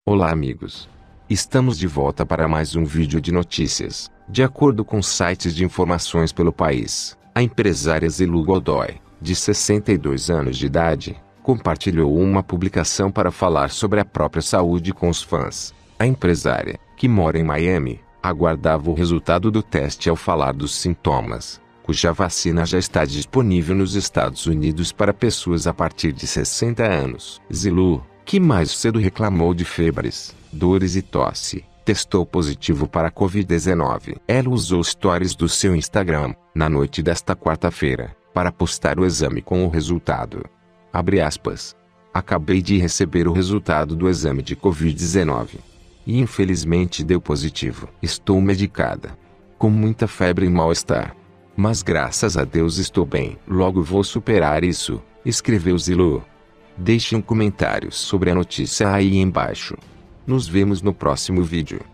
Olá amigos! Estamos de volta para mais um vídeo de notícias. De acordo com sites de informações pelo país, a empresária Zilu Godoy, de 62 anos de idade, compartilhou uma publicação para falar sobre a própria saúde com os fãs. A empresária, que mora em Miami, aguardava o resultado do teste ao falar dos sintomas, cuja vacina já está disponível nos Estados Unidos para pessoas a partir de 60 anos. Zilu, que mais cedo reclamou de febres, dores e tosse, testou positivo para a Covid-19. Ela usou stories do seu Instagram, na noite desta quarta-feira, para postar o exame com o resultado. Abre aspas. Acabei de receber o resultado do exame de Covid-19. E infelizmente deu positivo. Estou medicada. Com muita febre e mal-estar. Mas graças a Deus estou bem. Logo vou superar isso, escreveu Zilu. Deixe um comentário sobre a notícia aí embaixo. Nos vemos no próximo vídeo.